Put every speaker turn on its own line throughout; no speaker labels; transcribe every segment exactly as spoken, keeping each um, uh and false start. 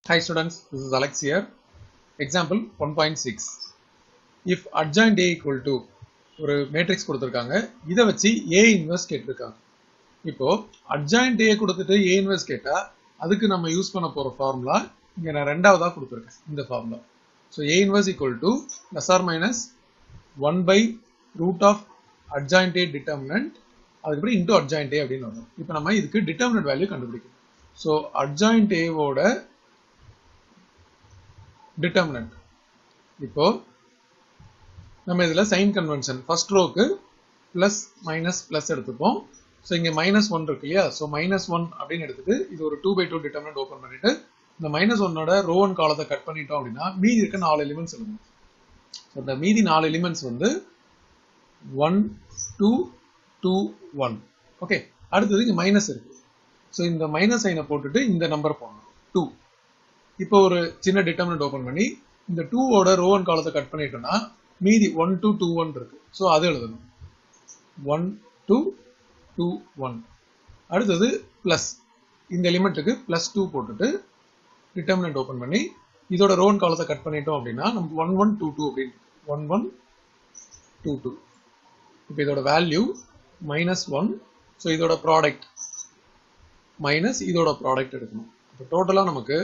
Hi students, this is Alex here. Example one point six. If adjoint A equal to ஒரு matrix கொடுத்திருக்காங்க, இதை வச்சு A inverse கேட்டிருக்காங்க. இப்போ adjoint A கொடுத்துட்டு A inverse கேட்டா அதுக்கு நம்ம யூஸ் பண்ண போற ஃபார்முலா இங்க நான் ரெண்டாவதா கொடுத்திருக்கேன் இந்த formula. So A inverse equal to plus or minus one by root of adjoint A determinant அதுக்கப்புறம் into adjoint A அப்படின்னு வரும். இப்போ நம்ம இதுக்கு determinant value கண்டுபிடிக்கணும். So adjoint A ஓட determinant. இப்போ நம்ம இதுல sign convention first row க்கு plus minus plus எடுத்துப்போம். So இங்க minus one இருக்கு இல்லையா? So minus one அப்படின்னு எடுத்துட்டு இது ஒரு two by two determinant open பண்ணிட்டு இந்த minus one ஓட row one காலத்தை கட் பண்ணிட்டோம் அப்படின்னா மீதி இருக்க நாலு எலிமெண்ட்ஸ் எழுதணும். So இந்த மீதி நாலு எலிமெண்ட்ஸ் வந்து one two two one. Okay, அடுத்தது இங்க மைனஸ் இருக்கு. So இந்த மைனஸ் சைனை போட்டுட்டு இந்த நம்பர் போடணும் two. இப்போ ஒரு சின்ன டிட்டர்மினன்ட் ஓபன் பண்ணி இந்த two ஓட ரோ ஒன் காலத்தை கட் பண்ணிட்டோம்னா மீதி one two two one இருக்கு. சோ அது எழுதணும் one two two one. அடுத்தது பிளஸ் இந்த எலிமெண்ட்டுக்கு பிளஸ் two போட்டுட்டு டிட்டர்மினன்ட் ஓபன் பண்ணி இதோட ரோ ஒன் காலத்தை கட் பண்ணிட்டோம் அப்படின்னா நமக்கு one one two two அப்படி one one two two. இப்போ இதோட வேல்யூ மைனஸ் ஒன். ஸோ இதோட ப்ராடக்ட் மைனஸ் இதோட ப்ராடக்ட் எடுக்கணும். இப்போ டோட்டலா நமக்கு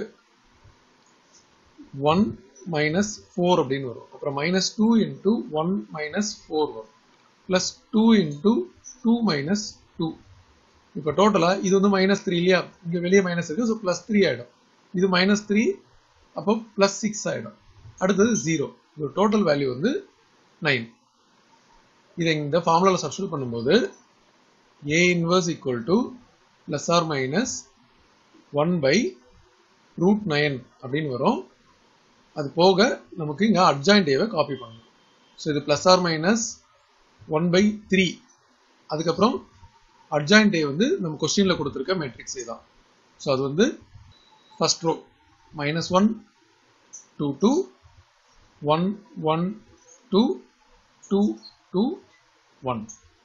one minus four அப்படின்னு வரும். அப்புறம் minus two into one minus four வரும். plus two into two minus two. இப்போ டோட்டலா இது வந்து minus three இல்லையா? இங்க வெளியே minus இருக்கு. so plus three ஆயிடும். இது minus three அப்போ plus six ஆயிடும். அடுத்தது zero. இது டோட்டல் வேல்யூ வந்து nine. இதை இந்த ஃபார்முலால சப்ஸ்டிட்யூட் பண்ணும்போது A inverse equal to plus or minus one by root nine அப்படின்னு வரும். அது போக நமக்கு இங்க adjoint A வை காப்பி பண்ணணும். சோ இது plus or minus one by three. அதுக்கப்புறம் adjoint A வந்து நம்ம क्वेश्चनல கொடுத்திருக்க மேட்ரிக்ஸ் தான். சோ அது வந்து first row minus one two two one one two two two one.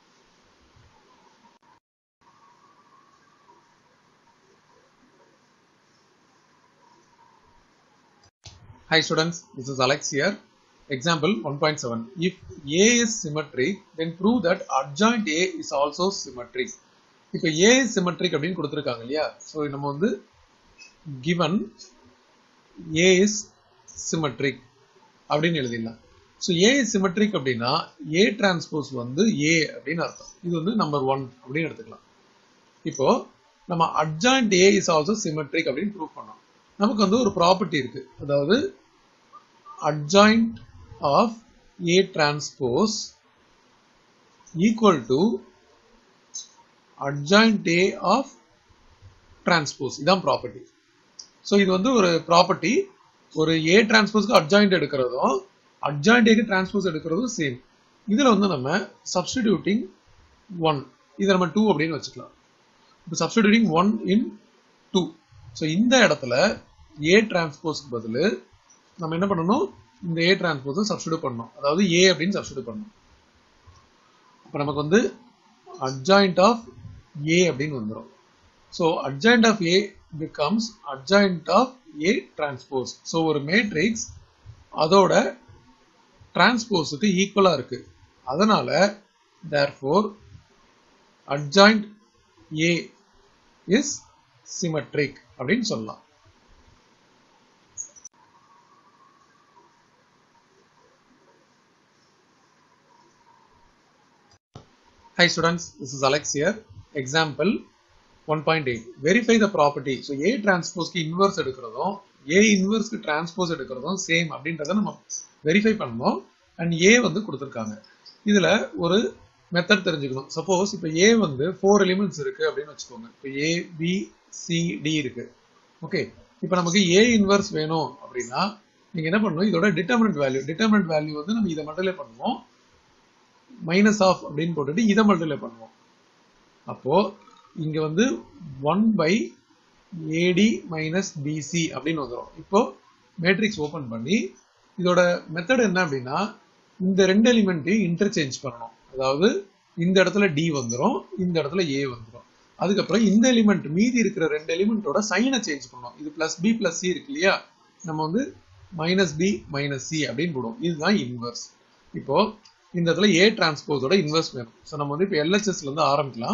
Hi students, this is Alex here. Example one point seven. If A is symmetric, then prove that adjoint A is also symmetric. இப்போ A is symmetric அப்படின்னு கொடுத்திருக்காங்க இல்லையா? So நம்ம வந்து given A is symmetric அப்படின்னு எழுதிடலாம். So A is symmetric அப்படின்னா A transpose வந்து A அப்படின்னு அர்த்தம். இது வந்து நம்பர் ஒன் அப்படின்னு எடுத்துக்கலாம். இப்போ நம்ம adjoint A is also symmetric அப்படின்னு ப்ரூவ் பண்ணோம். நமக்கு வந்து ஒரு ப்ராப்பர்ட்டி இருக்கு. அதாவது adjoint of A transpose equal to adjoint A of transpose. இதான் ப்ராப்பர்ட்டி. சோ இது வந்து ஒரு ப்ராப்பர்ட்டி. ஒரு A transpose-க்கு adjoint எடுக்கிறதும் adjoint A-க்கு transpose எடுக்கிறதும் சேம். இதுல வந்து நம்ம substituting one. இதை நம்ம two அப்படின்னு வச்சுக்கலாம். இப்போ substituting one in two. So இந்த இடத்துல A transpose-க்கு பதிலு நம்ம என்ன பண்ணணும்? இந்த A transpose சப்ஸ்டிட்யூட் பண்ணணும். அதாவது A அப்படின்னு சப்ஸ்டிட்யூட் பண்ணணும். அப்ப நமக்கு வந்து adjoint of A அப்படின்னு வந்துரும். So adjoint of A becomes adjoint of A transpose. So ஒரு மேட்ரிக்ஸ் அதோட டிரான்ஸ்போஸுக்கு ஈக்குவலா இருக்கு. அதனால therefore adjoint A is symmetric அப்படின்னு சொல்லலாம். Hi students, this is Alex here. Example one point eight. Verify the property. So A transpose க்கு inverse எடுக்கிறதும் A inverse க்கு transpose எடுக்கிறதும் சேம் அப்படின்றத நம்ம வெரிஃபை பண்ணணும். அண்ட் A வந்து கொடுத்திருக்காங்க. இதுல ஒரு மெத்தட் தெரிஞ்சுக்கணும். சப்போஸ் இப்போ A வந்து four எலிமெண்ட்ஸ் இருக்கு அப்படின்னு வச்சுக்கோங்க. இப்போ A B C D இருக்கு. ஓகே, இப்போ நமக்கு A inverse வேணும் அப்படின்னா நீங்க என்ன பண்ணணும்? இதோட டிட்டர்மினன்ட் வேல்யூ டிட்டர்மினன்ட் வேல்யூ வந்து நம்ம இதை மல்டிப்ளை பண்ணுவோம். மைனஸ் ஆஃப் அப்படின்னு போட்டுட்டு இதை மல்டிப்ளை பண்ணுவோம். அப்போ இங்க வந்து one by A D minus B C அப்படின்னு வந்துரும். இப்போ மேட்ரிக்ஸ் ஓபன் பண்ணி இதோட மெத்தட் என்ன அப்படின்னா இந்த ரெண்டு எலிமெண்ட்டையும் இன்டர்சேஞ்ச் பண்ணணும். அதாவது இந்த இடத்துல D வந்துரும், இந்த இடத்துல A வந்துரும். அதுக்கப்புறம் இந்த எலிமெண்ட் மீதி இருக்கிற ரெண்டு எலிமெண்டோட சைனை சேஞ்ச் பண்ணோம். இது பிளஸ் பி பிளஸ் சி இருக்கு இல்லையா, நம்ம வந்து மைனஸ் பி மைனஸ் சி அப்படின்னு போடுவோம். இதுதான் இன்வர்ஸ். இப்போ இந்த இடத்துல ஏ டிரான்ஸ்போஸோட இன்வர்ஸ் வேணும். ஸோ நம்ம வந்து இப்போ எல்ஹெச்எஸ்ல இருந்து ஆரம்பிக்கலாம்.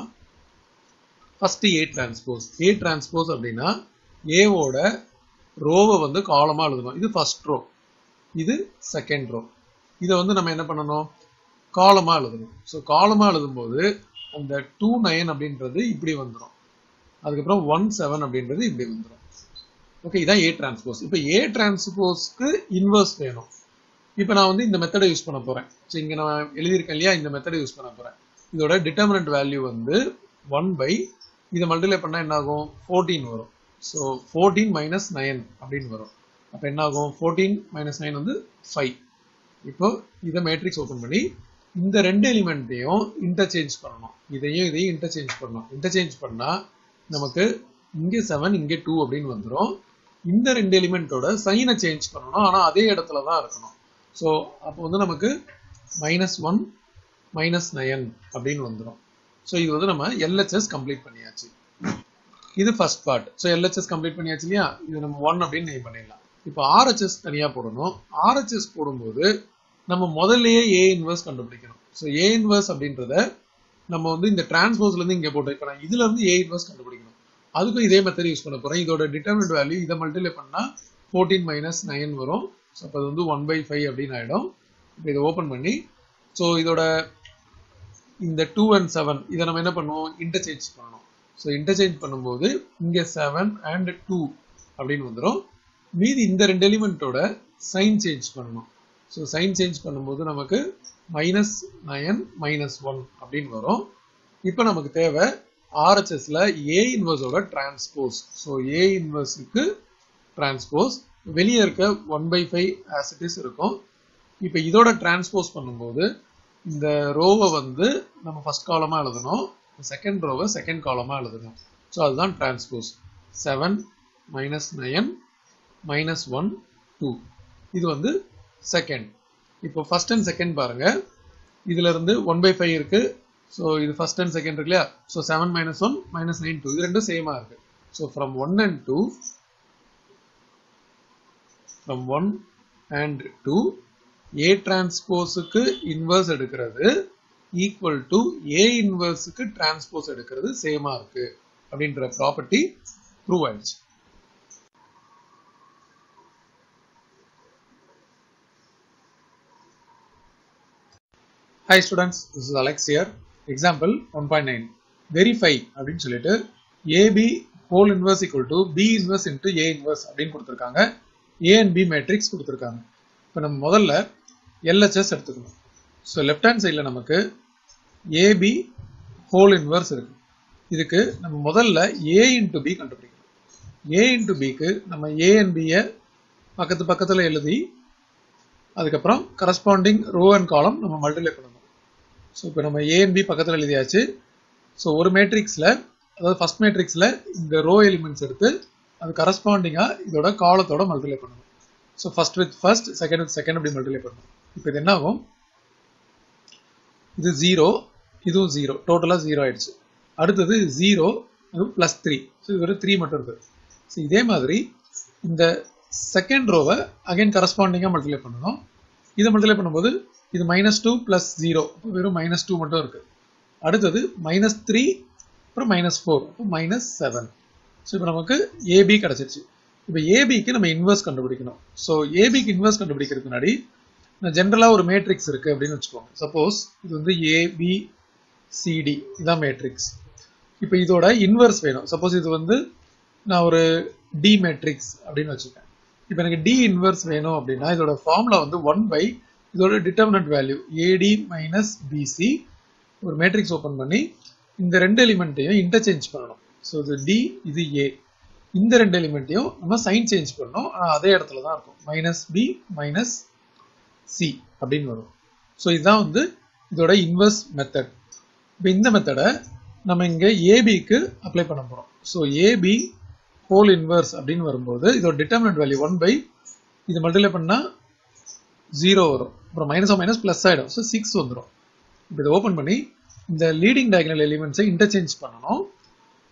First A transpose. A transpose அப்படின்னா ஏவோட ரோவை வந்து காலமா எழுதணும். இது ஃபர்ஸ்ட் ரோ, இது செகண்ட் ரோ. இதை வந்து நம்ம என்ன பண்ணணும், காலமா எழுதணும். ஸோ காலமா எழுதும்போது அந்த டூ நைன் அப்படின்றது இப்படி வந்துடும். அதுக்கப்புறம் ஒன் செவன் அப்படின்றது இப்படி வந்துடும். ஓகே, இதான் ஏ டிரான்ஸ்போஸ். இப்போ ஏ டிரான்ஸ்போஸ்க்கு இன்வர்ஸ் வேணும். இப்போ நான் வந்து இந்த மெத்தடை யூஸ் பண்ண போறேன். ஸோ இங்கே நான் எழுதியிருக்கேன் இல்லையா, இந்த மெத்தடை யூஸ் பண்ண போறேன். இதோட டிட்டர்மினன்ட் வேல்யூ வந்து ஒன் பை இதை மல்டிப்ளை பண்ணால் என்ன ஆகும், ஃபோர்டீன் வரும். ஸோ ஃபோர்டீன் மைனஸ் நைன் அப்படின்னு வரும். அப்போ என்ன ஆகும், ஃபோர்டீன் மைனஸ் நைன் வந்து ஃபைவ். இப்போ இதை மேட்ரிக்ஸ் ஓப்பன் பண்ணி இந்த ரெண்டு எலிமெண்ட்டையும் இன்டர்சேஞ்ச் பண்ணணும். இதையும் இதையும் இன்டர்சேஞ்ச் பண்ணணும். இன்டர்சேஞ்ச் பண்ணா நமக்கு இங்கே செவன் இங்கே டூ அப்படின்னு வந்துடும். இந்த ரெண்டு எலிமெண்ட்டோட சைனை சேஞ்ச் பண்ணணும், ஆனால் அதே இடத்துல தான் இருக்கணும். ஸோ அப்போ வந்து நமக்கு மைனஸ் ஒன் மைனஸ் நயன் அப்படின்னு வந்துடும். ஸோ இது வந்து நம்ம எல்ஹெச்எஸ் கம்ப்ளீட் பண்ணியாச்சு. இது first part. So LHS complete பண்ணியாச்சு இல்லையா, இது நம்ம ஒன் அப்படின்னு நேம் பண்ணிடலாம். இப்போ ஆர்ஹெச்எஸ் தனியாக போடணும். ஆர்ஹெச்எஸ் போடும்போது நம்ம முதல்லயே ஏ இன்வர்ஸ் கண்டுபிடிக்கணும். ஸோ ஏ இன்வர்ஸ் அப்படின்றத நம்ம வந்து இந்த டிரான்ஸ்போஸ்ல இருந்து இங்கே போட்டோம். இப்போ நான் இதுல இருந்து ஏ இன்வர்ஸ் கண்டுபிடிக்கணும். அதுக்கும் இதே மெத்தட் யூஸ் பண்ண போறேன். இதோட டிட்டர்மினன்ட் வேல்யூ இதை மல்டிப்ளை பண்ணா ஃபோர்டீன் மைனஸ் நைன் வரும். ஸோ அப்போ அது வந்து ஒன் பை ஃபைவ் அப்படின்னு ஆயிடும். இப்போ இதை ஓப்பன் பண்ணி ஸோ இதோட இந்த டூ அண்ட் செவன் இதை நம்ம என்ன பண்ணுவோம், இன்டர்சேஞ்ச் பண்ணணும். ஸோ இன்டர்சேஞ்ச் பண்ணும்போது இங்கே செவன் அண்ட் டூ அப்படின்னு வந்துடும். மீதி இந்த ரெண்டு எலிமெண்ட்டோட சைன் சேஞ்ச் பண்ணணும். ஸோ சைன் சேஞ்ச் பண்ணும்போது நமக்கு மைனஸ் நயன் மைனஸ் ஒன் அப்படின்னு வரும். இப்போ நமக்கு தேவை ஆர்ஹெச்எஸ்ல ஏ இன்வர்ஸோட டிரான்ஸ்போஸ். ஸோ ஏ இன்வர்ஸுக்கு டிரான்ஸ்போஸ் வெளியே இருக்க one by five as it is இருக்கும். இப்போ இதோட டிரான்ஸ்போஸ் பண்ணும்போது இந்த ரோவை வந்து நம்ம ஃபர்ஸ்ட் காலமா எழுதணும், செகண்ட் ரோவை செகண்ட் காலமா எழுதணும். ஸோ அதுதான் transpose. Seven minus nine minus one two இது வந்து செகண்ட். இப்போ ஃபர்ஸ்ட் அண்ட் செகண்ட் பாருங்க, இதுல இருந்து ஒன் பை ஃபைவ் இருக்கு. ஸோ இது ஃபர்ஸ்ட் அண்ட் செகண்ட் இருக்கு இல்லையா, so seven minus one minus nine two இது ரெண்டும் சேமா இருக்கு. So from one and two from one and two A டிரான்ஸ்போஸுக்கு இன்வர்ஸ் எடுக்கிறது ஈக்குவல் டு ஏ இன்வர்ஸுக்கு டிரான்ஸ்போஸ் எடுக்கிறது சேமா இருக்கு அப்படின்ற ப்ராப்பர்ட்டி ப்ரூவ் ஆயிடுச்சு. Hi students, this is Alex here. Example one point nine. Verify அப்படின்னு சொல்லிட்டு A B whole inverse equal to B inverse into A inverse அப்படின்னு கொடுத்திருக்காங்க. A and B matrix கொடுத்திருக்காங்க. இப்போ நம்ம முதல்ல L H S எடுத்துக்கணும். ஸோ லெஃப்ட் ஹேண்ட் சைடில் நமக்கு A B whole inverse இருக்கு. இதுக்கு நம்ம முதல்ல A into B கண்டுபிடிக்கணும். A into Bக்கு நம்ம A and Bயை பக்கத்து பக்கத்தில் எழுதி அதுக்கப்புறம் கரஸ்பாண்டிங் ரோ அண்ட் காலம் நம்ம மல்டிப்ளை பண்ணணும். ஸோ இப்போ நம்ம ஏ அண்ட் பி பக்கத்தில் எழுதியாச்சு. ஸோ ஒரு மேட்ரிக்ஸில் அதாவது ஃபர்ஸ்ட் மேட்ரிக்ஸில் இந்த ரோ எலிமெண்ட்ஸ் எடுத்து அது கரஸ்பாண்டிங்காக இதோட காலத்தோட மல்டிப்ளை பண்ணணும். So first with first, second with second அப்படி மல்டிப்ளை பண்ணணும். இப்போ இது என்ன ஆகும், இது ஜீரோ, இதுவும் ஜீரோ, டோட்டலாக ஜீரோ ஆயிடுச்சு. அடுத்தது ஜீரோ, அதுவும் பிளஸ் த்ரீ. ஸோ இது ஒரு த்ரீ மட்டும் இருக்குது. ஸோ இதே மாதிரி இந்த செகண்ட் ரோவை அகைன் கரஸ்பாண்டிங்காக மல்டிப்ளை பண்ணணும். இதை மல்டிப்ளை பண்ணும்போது இது மைனஸ் டூ பிளஸ் ஜீரோ, வெறும் மைனஸ் டூ மட்டும் இருக்கு. அடுத்தது மைனஸ் த்ரீ, அப்புறம் minus four, minus seven. So இப்போ நமக்கு ஏபி கிடைச்சிருச்சு. இப்போ ஏபிக்கு நம்ம இன்வர்ஸ் கண்டுபிடிக்கணும். ஸோ ஏபிக்கு இன்வர்ஸ் கண்டுபிடிக்கிறதுக்கு முன்னாடி ஜென்ரலாக ஒரு மேட்ரிக்ஸ் இருக்கு அப்படின்னு வச்சுக்கோங்க. சப்போஸ் இது வந்து ஏபி சிடி இதான் மேட்ரிக்ஸ். இப்போ இதோட இன்வர்ஸ் வேணும். சப்போஸ் இது வந்து நான் ஒரு டி மேட்ரிக்ஸ் அப்படின்னு வச்சுக்கேன். இப்போ எனக்கு டி இன்வர்ஸ் வேணும் அப்படின்னா இதோட ஃபார்முலா வந்து ஒன் பை இதோட determinant value AD minus BC. ஒரு மேட்ரிக்ஸ் ஓப்பன் பண்ணி இந்த ரெண்டு எலிமெண்ட்டையும் இன்டர்சேஞ்ச் பண்ணணும். ஸோ இது டி, இது ஏ. இந்த ரெண்டு எலிமெண்ட்டையும் நம்ம சைன் சேஞ்ச் பண்ணணும். ஆனால் அதே இடத்துல தான் இருக்கும். மைனஸ் பி மைனஸ் சி அப்படின்னு வரும். ஸோ இதுதான் வந்து இதோட இன்வர்ஸ் மெத்தட். இப்போ இந்த மெத்தடை நம்ம இங்கே ஏபிக்கு அப்ளை பண்ண போகிறோம். ஸோ ஏபி ஹோல் இன்வர்ஸ் அப்படின்னு வரும்போது இதோட டிட்டர்மினன்ட் வேல்யூ ஒன் பை இது மல்டிப்ளை பண்ணால் ஜீரோ வரும். அப்புறம் மைனஸ் மைனஸ் பிளஸ் ஆகிடும். ஸோ சிக்ஸ் வந்துடும். இப்போ இதை ஓப்பன் பண்ணி இந்த லீடிங் டயகனல் எலிமெண்ட்ஸை இன்டர்சேஞ்ச் பண்ணணும்.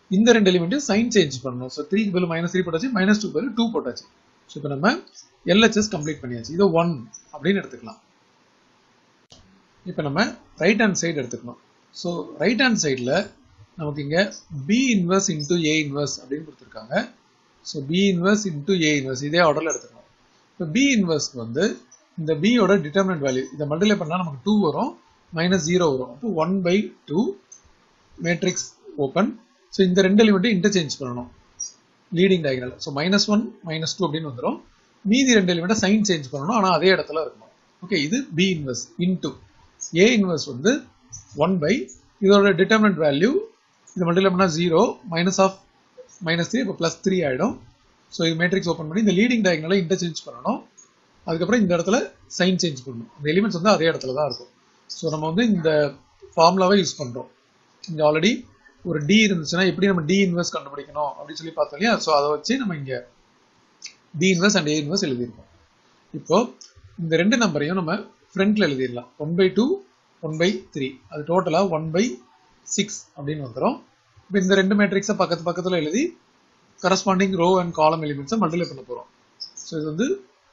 இந்த ரெண்டு எலிமெண்ட்டையும் சைன் சேஞ்ச் பண்ணணும். ஸோ த்ரீக்கு பதில் மைனஸ் த்ரீ போட்டாச்சு, மைனஸ் டூ பதில் டூ போட்டாச்சு. ஸோ இப்போ நம்ம எல்ஹெச்எஸ் கம்ப்ளீட் பண்ணியாச்சு. இது ஒன் அப்படின்னு எடுத்துக்கலாம். இப்போ நம்ம ரைட் ஹேண்ட் சைடு எடுத்துக்கணும். ஸோ ரைட் ஹேண்ட் சைடில் நமக்கு இங்கே B inverse into A inverse அப்படின்னு கொடுத்துருக்காங்க. So B inverse into A inverse இதே ஆர்டரில் எடுத்துக்கணும். இப்போ பி இன்வர்ஸ்க்கு வந்து இந்த பியோட டிட்டர்மினன்ட் வேல்யூ இதை மல்டிப்ளை பண்ணால் நமக்கு டூ வரும், மைனஸ் ஜீரோ வரும். அப்போ one by two matrix open. So இந்த ரெண்டு எலிமெண்ட்டையும் இன்டர்சேஞ்ச் பண்ணணும் leading diagonal. So minus one minus two அப்படின்னு வந்துடும். மீதி ரெண்டு எலிமெண்ட்டை சைன் சேஞ்ச் பண்ணணும், ஆனால் அதே இடத்துல இருக்கணும். ஓகே, இது B inverse into A inverse வந்து ஒன் பை இதோட டிட்டர்மினன்ட் வேல்யூ இது மல்டிப்ளை பண்ணால் zero, minus of minus three, இப்போ ப்ளஸ் த்ரீ ஆகிடும். ஸோ இது மேட்ரிக்ஸ் ஓப்பன் பண்ணி இந்த லீடிங் டயகனலை இன்டர்சேஞ்ச் பண்ணணும். அதுக்கப்புறம் இந்த இடத்துல சைன் சேஞ்ச் பண்ணணும். இந்த எலிமெண்ட்ஸ் வந்து அதே இடத்துல தான் இருக்கும். ஸோ நம்ம வந்து இந்த ஃபார்முலாவை யூஸ் பண்ணுறோம். இங்கே ஆல்ரெடி ஒரு டி இருந்துச்சுன்னா எப்படி நம்ம டி இன்வர்ஸ் கண்டுபிடிக்கணும் அப்படின்னு சொல்லி பார்த்தோம் இல்லையா? ஸோ அதை வச்சு நம்ம இங்கே D inverse and A inverse எழுதியிருக்கோம். இப்போ இந்த ரெண்டு நம்பரையும் நம்ம ஃப்ரண்ட்ல எழுதிடலாம். One by two one by three, அது டோட்டலாக ஒன் பை சிக்ஸ் அப்படின்னு வந்துடும். இப்போ இந்த ரெண்டு மேட்ரிக்ஸை பக்கத்து பக்கத்தில் எழுதி கரஸ்பாண்டிங் ரோ அண்ட் காலம் எலிமெண்ட்ஸை மல்டிப்ளை பண்ண போகிறோம். ஸோ இது வந்து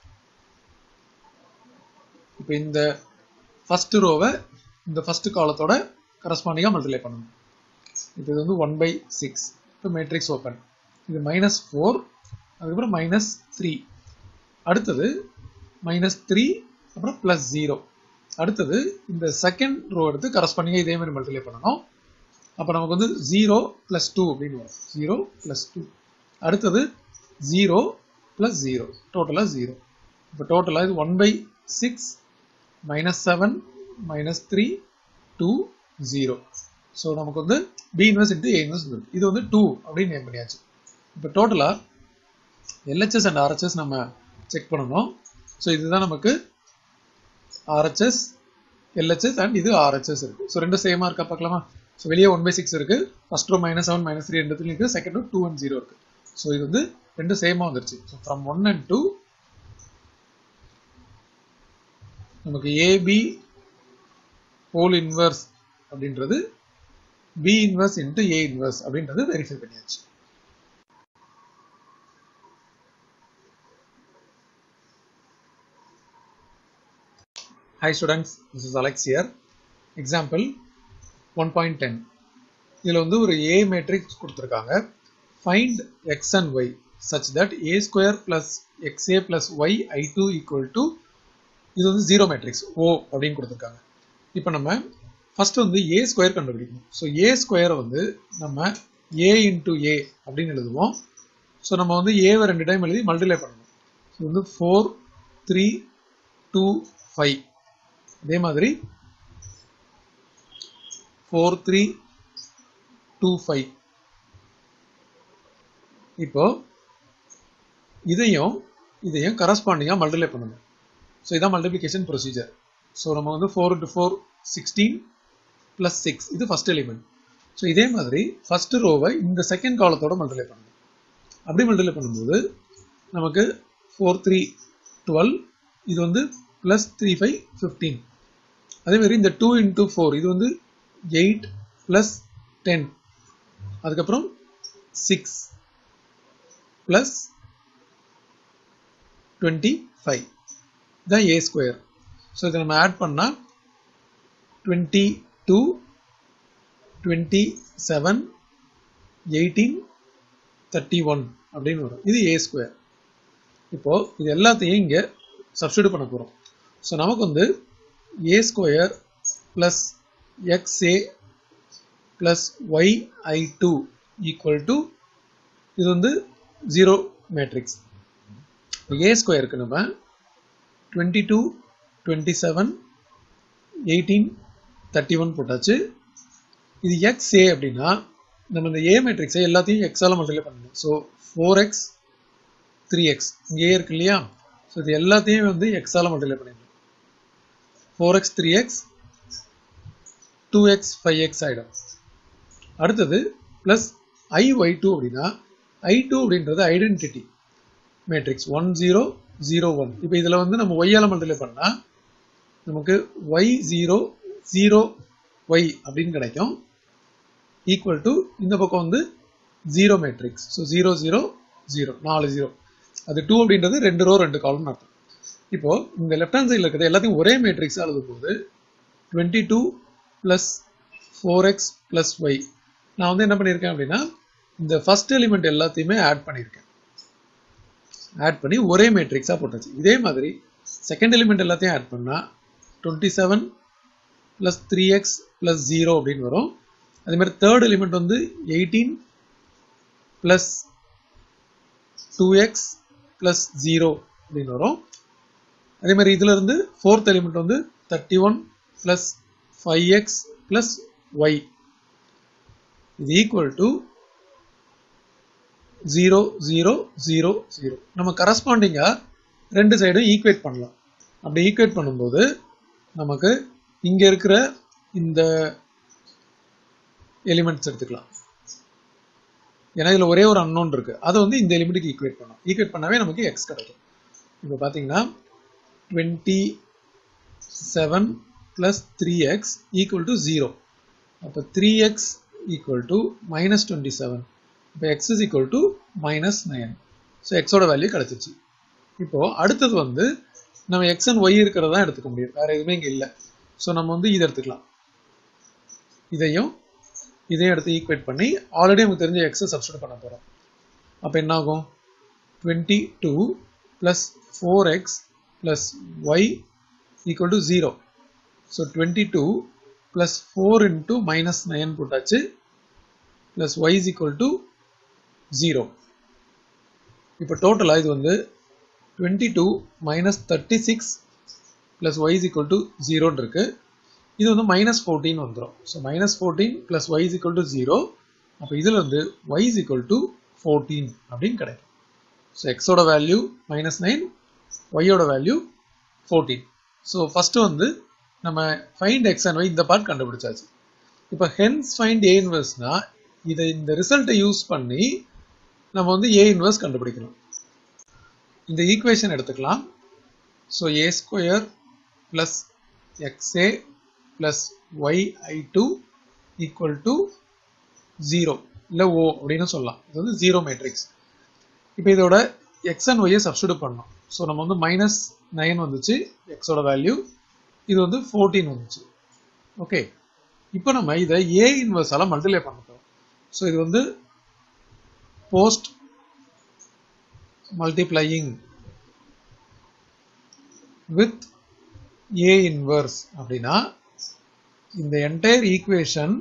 இப்போ இந்த ஃபர்ஸ்ட் ரோவை இந்த ஃபர்ஸ்ட் காலத்தோட கரஸ்பாண்டிங்காக மல்டிப்ளை பண்ணணும். இப்போ இது வந்து ஒன் பை சிக்ஸ். இப்போ மேட்ரிக்ஸ் ஓப்பன். இது மைனஸ் ஃபோர், அதுக்கப்புறம் மைனஸ் த்ரீ, அடுத்தது மைனஸ் த்ரீ, அப்புறம் பிளஸ் ஜீரோ. அடுத்தது இந்த செகண்ட் ரோ எடுத்து கரஸ்பாண்டிங்காக இதே மாதிரி மல்டிப்ளை பண்ணணும். அப்போ நமக்கு வந்து ஜீரோ பிளஸ் டூ அப்படின்னு வரும். ஜீரோ பிளஸ் டூ, அடுத்தது ஜீரோ பிளஸ் ஜீரோ, டோட்டலாக ஜீரோ. இப்போ டோட்டலாக இது one by six minus seven minus three two zero. So நமக்கு வந்து B inverse into A inverse இருக்கு. இது வந்து டூ அப்படின்னு நேம் பண்ணியாச்சு. இப்போ டோட்டலாக எல்ஹெச்எஸ் அண்ட் ஆர்ஹெச்எஸ் நம்ம செக் பண்ணணும். ஸோ இதுதான் நமக்கு ஆர்ஹெச்எஸ், எல்ஹெச்எஸ் அண்ட் இது ஆர்ஹெச்எஸ் இருக்கு. ஸோ ரெண்டு சேமா இருக்கா பார்க்கலாமா? ஸோ வெளியே ஒன் பை சிக்ஸ் இருக்கு, first row minus seven minus three ரெண்டு இருக்கு, second row two and zero இருக்கு. ஸோ இது வந்து ரெண்டு சேமா வந்துருச்சு. So from one and two நமக்கு ஏபி ஹோல் இன்வர்ஸ் அப்படின்றது B inverse into A inverse அப்படின்றது வெரிஃபை பண்ணியாச்சு. Hi students, this is Alex here. Example one point ten. இதில் வந்து ஒரு A matrix கொடுத்திருக்காங்க. Find x and y such that a square plus xa plus y i two equal to, இது வந்து zero matrix O அப்படின்னு கொடுத்திருக்காங்க. இப்போ நம்ம first வந்து a square கண்டுபிடிக்கணும். ஸோ a square வந்து நம்ம a into a அப்படின்னு எழுதுவோம். ஸோ நம்ம வந்து a வை ரெண்டு டைம் எழுதி மல்டிப்ளை பண்ணணும். ஸோ வந்து ஃபோர் த்ரீ டூ ஃபைவ், அதே மாதிரி ஃபோர் த்ரீ டூ ஃபைவ். இப்போ இதையும் இதையும் கரஸ்பாண்டிங்காக மல்டிப்ளை பண்ணணும். ஸோ இதான் மல்டிப்ளிகேஷன் ப்ரொசீஜர். ஸோ நம்ம வந்து four into four sixteen plus six, இது ஃபர்ஸ்ட் எலிமெண்ட். ஸோ இதே மாதிரி ஃபர்ஸ்ட் ரோவை இந்த செகண்ட் காலத்தோட மல்டிப்ளை பண்ணணும். அப்படி மல்டிப்ளை பண்ணும்போது நமக்கு ஃபோர் த்ரீ டுவெல், இது வந்து ப்ளஸ் த்ரீ ஃபைவ் ஃபிஃப்டீன். அதே மாதிரி இந்த டூ இன்டூ ஃபோர் இது வந்து எயிட் ப்ளஸ் டென், அதுக்கப்புறம் சிக்ஸ் ப்ளஸ் டுவெண்ட்டி ஃபைவ், இதுதான் ஏ ஸ்கொயர். ஸோ இதை நம்ம ஆட் பண்ணால் twenty two twenty seven eighteen thirty one அப்படின்னு வரும். இது ஏ ஸ்கொயர். இப்போ இது எல்லாத்தையும் இங்கே சப்ஸ்டிட்யூட் பண்ண போகிறோம். ஸோ நமக்கு வந்து A square plus XA plus Y I two equal to, இது வந்து ஜீரோ மேட்ரிக்ஸ். ஏ ஸ்கொயருக்கு நம்ம twenty two twenty seven eighteen thirty one போட்டாச்சு. இது எக்ஸ்ஏ அப்படின்னா நம்ம இந்த ஏ மேட்ரிக்ஸை எல்லாத்தையும் எக்ஸால் மல்டிப்ளை பண்ணணும். So four X three X இங்கே இருக்கு இல்லையா? ஸோ இது எல்லாத்தையும் வந்து எக்ஸால் மல்டிப்ளை பண்ணிடணும். Four X three X two X five X ஆகிடும். அடுத்தது ப்ளஸ் ஐ ஒய் டூ அப்படின்னா ஐ டூ அப்படின்றது identity matrix one zero zero one. இப்போ இதில் வந்து நம்ம ஒய்யால் மல்டிப்ளை பண்ணால் நமக்கு ஒய் ஜீரோ ஜீரோ ஒய் அப்படின்னு கிடைக்கும். ஈக்குவல் டு இந்த பக்கம் வந்து zero matrix. So zero zero zero நாலு ஜீரோ. அது டூ அப்படின்றது ரெண்டு ரோ ரெண்டு காலம் அர்த்தம். இப்போ இந்த லெஃப்ட் ஹேண்ட் சைடில் இருக்கிறது எல்லாத்தையும் ஒரே மேட்ரிக்ஸ் எழுதும் போது twenty two plus four X plus Y. நான் வந்து என்ன பண்ணியிருக்கேன் அப்படின்னா இந்த ஃபர்ஸ்ட் எலிமெண்ட் எல்லாத்தையுமே ஆட் பண்ணியிருக்கேன். ஆட் பண்ணி ஒரே மேட்ரிக்ஸாக போட்டாச்சு. இதே மாதிரி செகண்ட் எலிமெண்ட் எல்லாத்தையும் ஆட் பண்ணால் twenty seven plus three X plus zero அப்படின்னு வரும். அதே மாதிரி தேர்ட் எலிமெண்ட் வந்து eighteen plus two X plus zero அப்படின்னு வரும். அதே மாதிரி இதுல இருந்து ஃபோர்த் எலிமெண்ட் வந்து thirty one plus five X plus Y இது equal to zero zero zero zero. நம்ம கரஸ்பாண்டிங்கா ரெண்டு சைடும் ஈக்குவேட் பண்ணலாம். அப்படி ஈக்குவேட் பண்ணும்போது நமக்கு இங்க இருக்கிற இந்த எலிமெண்ட்ஸ் எடுத்துக்கலாம். ஏன்னா இதுல ஒரே ஒரு அன்னோன் இருக்கு, அதை வந்து இந்த எலிமெண்ட்டுக்கு ஈக்குவேட் பண்ணோம். ஈக்குவேட் பண்ணாவே நமக்கு எக்ஸ் கிடைக்கும். இப்போ பாத்தீங்கன்னா twenty seven plus three X equal to zero. அப்போ three X equal to minus twenty seven. இப்போ X is equal to minus nine. So எக்ஸோட வேல்யூ கிடைச்சிச்சு. இப்போ அடுத்தது வந்து நம்ம எக்ஸ் அண்ட் ஒய் இருக்கிறதா எடுத்துக்க முடியும், வேற எதுவுமே இங்கே இல்லை. ஸோ நம்ம வந்து இதை எடுத்துக்கலாம். இதையும் இதையும் எடுத்து ஈக்குவேட் பண்ணி ஆல்ரெடி நமக்கு தெரிஞ்ச எக்ஸை சப்ஸ்டிட்யூட் பண்ண போகிறோம். அப்போ என்ன ஆகும்? Twenty two plus four X plus y equal to zero. So twenty-two plus four into minus nine போட்டாச்சு plus y is equal to zero. இப்போ டோட்டலா இது வந்து twenty-two minus thirty-six plus y is equal to zero இருக்கு. இது வந்து minus fourteen வந்துரும். So minus fourteen plus y is equal to zero. அப்போ இதுல இருந்து y is equal to fourteen அப்படின்னு கிடைக்கும். So x ஓட வேல்யூ minus nine, y ஓட வேல்யூ fourteen. So first வந்து நம்ம find x and y இந்த பார்ட் கண்டுபிடிச்சாச்சு. இப்போ hence find a inverse னா இதை இந்த ரிசல்ட்டை யூஸ் பண்ணி நம்ம வந்து a inverse கண்டுபிடிக்கணும். இந்த ஈக்குவேஷன் எடுத்துக்கலாம். So a square plus xa plus yi2 equal to zero இல்ல o அப்படின்னு சொல்லலாம். இது வந்து ஜீரோ மேட்ரிக்ஸ். இப்போ இதோட x and y சப்ஸ்டிட்யூட் பண்ணோம். ஸோ நம்ம வந்து மைனஸ் நைன் வந்துச்சு எக்ஸோட வேல்யூ, இது வந்து ஃபோர்டீன் வந்துச்சு. ஓகே, இப்போ நம்ம இதை ஏ இன்வர்ஸால மல்டிப்ளை பண்ண போறோம். ஸோ இது வந்து post multiplying with A inverse அப்படின்னா இந்த entire equation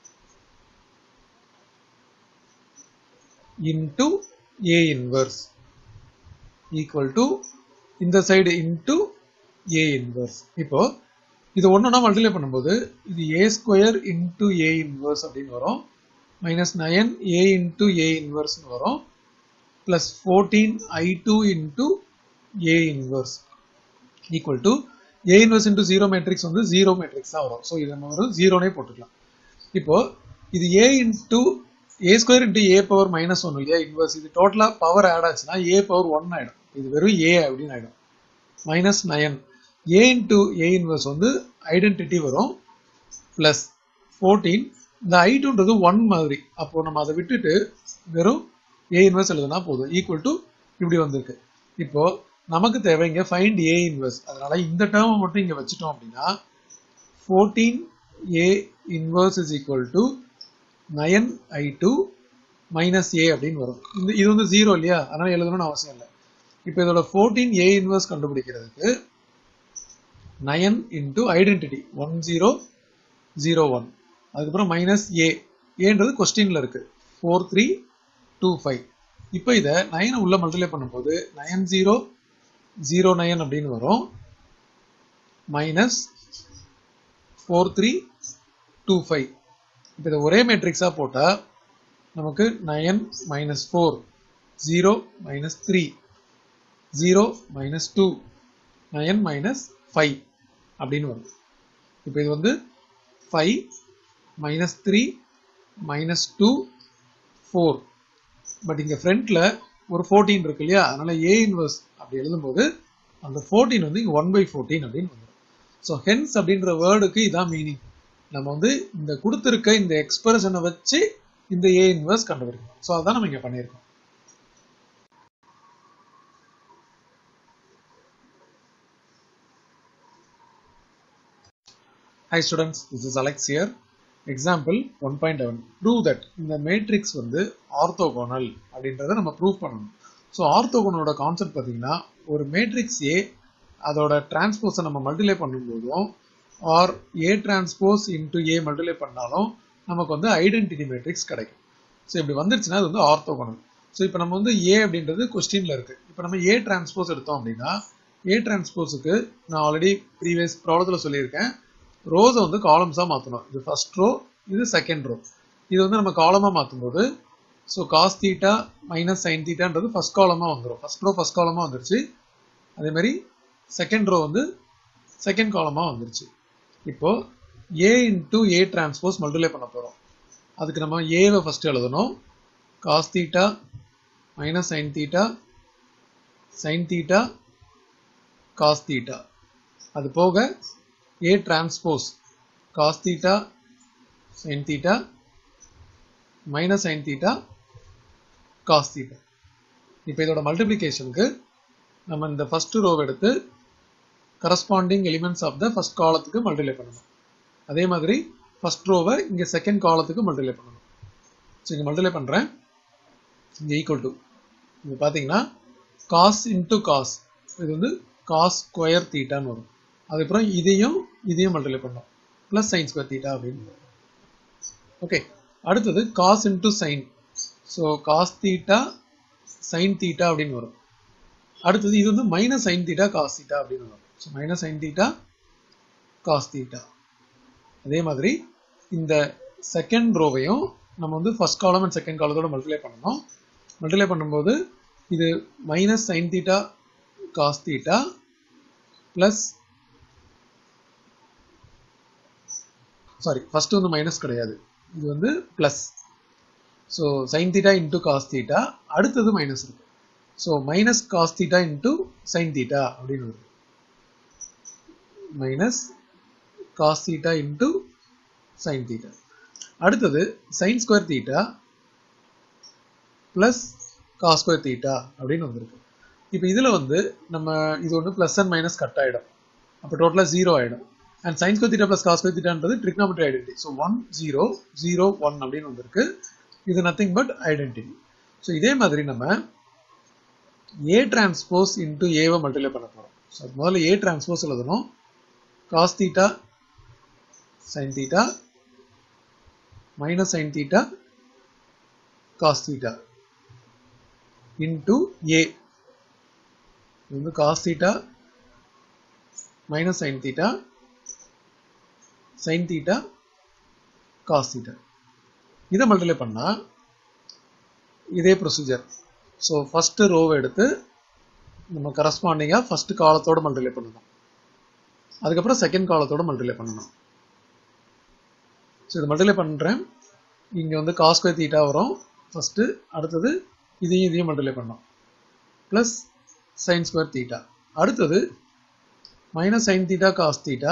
into A inverse equal to இந்த சைடு into a inverse. இப்போ இது ஒண்ணா மல்டிப்ளை பண்ணும்போது இது a square into a inverse அப்படின்னு வரும், minus nine a into a inverse வரும், plus fourteen i two into a inverse equal to a inverse into zero matrix வந்து zero matrix தான் வரும். ஸோ இதை நம்ம ஒரு ஜீரோனே போட்டுக்கலாம். இப்போ இது a into a square into a power minus one இல்லையா இன்வர்ஸ், இது டோட்டலா பவர் ஆட் ஆச்சுன்னா a பவர் ஒன் ஆயிடும், இது வெறும் a அப்படின்னு ஆயிடும். Minus nine a into a inverse வந்து ஐடென்டிட்டி வரும், பிளஸ் ஃபோர்டீன் இந்த ஐ டூன்றது ஒன் மாதிரி, அப்போ நம்ம அதை விட்டுட்டு வெறும் a இன்வர்ஸ் எழுதுனா போதும், ஈக்குவல் டு இப்படி வந்திருக்கு. இப்போ நமக்கு தேவை இங்க ஃபைண்ட் a இன்வர்ஸ், அதனால இந்த டேர்ம் மட்டும் இங்க வச்சுட்டோம் அப்படின்னா fourteen a inverse is equal to nine I two minus a அப்படின்னு வரும். இந்த இது வந்து ஜீரோ இல்லையா, அதனால எழுதணும்னு அவசியம் இல்லை. இப்போ இதோட ஃபோர்டீன் a இன்வர்ஸ் கண்டுபிடிக்கிறதுக்கு nine into identity one zero zero one, அதுக்கப்புறம் மைனஸ் a, ஏன்றது கொஸ்டின்ல இருக்கு, ஃபோர் த்ரீ டூ ஃபைவ். இப்போ இதை நைனை உள்ள மல்டிப்ளை பண்ணும்போது நைன் ஜீரோ ஜீரோ நைன் அப்படின்னு வரும், minus four three two five. இப்போ இதை ஒரே மேட்ரிக்ஸா போட்டா நமக்கு nine minus four, zero minus three, zero minus two, nine minus five அப்படின்னு வரும். இப்போ இது வந்து five minus three minus two four, but இங்க ஃப்ரண்ட்ல ஒரு ஃபோர்டீன் இருக்கு இல்லையா, அதனால ஏ இன்வர்ஸ் அப்படி எழுதும்போது அந்த ஃபோர்டீன் வந்து இங்க ஒன் பை ஃபோர்டீன் அப்படின்னு வந்துடும். ஸோ ஹென்ஸ் அப்படின்ற வேர்டுக்கு இதான் மீனிங். நம்ம வந்து இந்த கொடுத்துருக்க இந்த எக்ஸ்பிரஷனை வச்சு இந்த A இன்வர்ஸ் கண்டுபிடிக்கணும். ஸோ அதான் நம்ம இங்கே பண்ணியிருக்கோம். Hi students, this is Alex here. Example one point seven. Prove that இந்த மேட்ரிக்ஸ் வந்து ஆர்த்தோகோனல் அப்படின்றத நம்ம ப்ரூவ் பண்ணணும். ஸோ ஆர்த்தோகோனலோட கான்செப்ட் பார்த்தீங்கன்னா ஒரு மேட்ரிக்ஸ் ஏ அதோட டிரான்ஸ்போஸை நம்ம மல்டிப்ளை பண்ணும்போதும் or A transpose into A multiply பண்ணாலும் நமக்கு வந்து ஐடென்டிட்டி மேட்ரிக்ஸ் கிடைக்கும். ஸோ இப்படி வந்துருச்சுன்னா அது வந்து ஆர்த்தோகோனல். ஸோ இப்போ நம்ம வந்து ஏ அப்படின்றது கொஸ்டின்ல இருக்கு. இப்போ நம்ம ஏ டிரான்ஸ்போஸ் எடுத்தோம் அப்படின்னா ஏ டிரான்ஸ்போஸுக்கு நான் ஆல்ரெடி ப்ரீவியஸ் ப்ராப்ளத்தில் சொல்லியிருக்கேன், ரோஸை வந்து காலம்ஸாக மாற்றணும். இது ஃபர்ஸ்ட் ரோ, இது செகண்ட் ரோ. இது வந்து நம்ம காலமாக மாற்றும் போது so cos theta minus sine தீட்டான்றது ஃபர்ஸ்ட் காலமாக வந்துடும். ஃபர்ஸ்ட் ரோ ஃபர்ஸ்ட் காலமாக வந்துருச்சு. அதே மாதிரி செகண்ட் ரோ வந்து செகண்ட் காலமாக வந்துருச்சு. இப்போ A into A transpose multiply பண்ண போகிறோம். அதுக்கு நம்ம ஏவை ஃபர்ஸ்ட் எழுதணும். Cos theta minus sine theta sine theta cos theta. அது போக A transpose cos theta sin theta minus sin theta cos theta. இப்போ இதோட மல்டிப்ளிகேஷனுக்கு நம்ம இந்த ஃபர்ஸ்ட் ரோ எடுத்து corresponding elements of the first காலத்துக்கு மல்டிப்ளை பண்ணணும். அதே மாதிரி ஃபர்ஸ்ட் ரோவை இங்கே செகண்ட் காலத்துக்கு மல்டிப்ளை பண்ணணும். ஸோ இங்கே மல்டிப்ளை பண்ணுறேன். இங்கே ஈக்குவல் டு இது பார்த்தீங்கன்னா காஸ் இன்டூ காஸ், இது வந்து காஸ் ஸ்கொயர் தீட்டான்னு வரும். அதுக்கப்புறம் இதையும் இதையும் மல்டிப்ளை பண்ணோம் பிளஸ் சைன் ஸ்கொயர் தீட்டா அப்படின்னு. ஓகே, அடுத்தது cos into sine, so cos theta sine theta அப்படின்னு வரும். அடுத்தது இது வந்து minus sine theta cos theta அப்படின்னு வரும். So minus sine theta cos theta. அதே மாதிரி இந்த செகண்ட் ரோவையும் நம்ம வந்து ஃபர்ஸ்ட் காலம் அண்ட் செகண்ட் காலத்தோட மல்டிப்ளை பண்ணணும். மல்டிப்ளை பண்ணும்போது இது minus sine theta cos theta plus sorry first வந்து மைனஸ் கிடையாது, இது வந்து plus. So sine theta into cos theta, அடுத்தது மைனஸ் இருக்கு. So minus cos theta into sine theta அப்படின்னு வரும். Minus cos theta into sine theta. அடுத்தது sine square theta plus cos square theta அப்படின்னு வந்திருக்கு. இப்போ இதில் வந்து நம்ம இது ஒன்று பிளஸ் அண்ட் மைனஸ் கட் ஆகிடும், அப்போ டோட்டலாக ஜீரோ ஆகிடும். And sine square theta plus cos square தீட்டான்றது trigonometry identity. So one zero zero one அப்படின்னு வந்திருக்கு. இது நத்திங் பட் ஐடென்டிட்டி. ஸோ இதே மாதிரி நம்ம ஏ டிரான்ஸ்போஸ் இன்டூ ஏவை மல்டிப்ளை பண்ண போகிறோம். ஸோ அது முதல்ல ஏ டிரான்ஸ்போஸ் எழுதணும். Cos theta sine theta minus sine theta cos theta into A, இது வந்து cos theta minus sine theta sine theta cos theta. இதை மல்டிப்ளை பண்ணா இதே ப்ரொசீஜர். ஸோ ஃபர்ஸ்ட் ரோவை எடுத்து நம்ம கரஸ்பாண்டிங்காக ஃபர்ஸ்ட் காலத்தோட மல்டிப்ளை பண்ணணும். அதுக்கப்புறம் செகண்ட் காலத்தோட மல்டிப்ளை பண்ணணும். ஸோ இதை மல்டிப்ளை பண்ணுறேன். இங்கே வந்து காஸ் ஸ்கொயர் தீட்டா வரும் ஃபர்ஸ்ட், அடுத்தது இதையும் இதையும் மல்டிப்ளை பண்ணோம் பிளஸ் சைன் ஸ்கொயர் தீட்டா. அடுத்தது minus sine theta cos theta